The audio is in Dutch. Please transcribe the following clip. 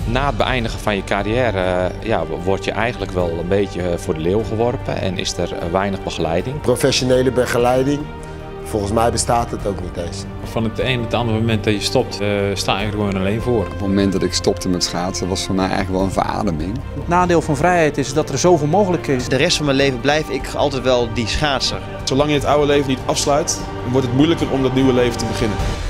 Na het beëindigen van je carrière word je eigenlijk wel een beetje voor de leeuw geworpen en is er weinig begeleiding. Professionele begeleiding, volgens mij bestaat het ook niet eens. Van het een op het andere moment dat je stopt, sta je er gewoon alleen voor. Op het moment dat ik stopte met schaatsen was voor mij eigenlijk wel een verademing. Het nadeel van vrijheid is dat er zoveel mogelijk is. De rest van mijn leven blijf ik altijd wel die schaatser. Zolang je het oude leven niet afsluit, wordt het moeilijker om dat nieuwe leven te beginnen.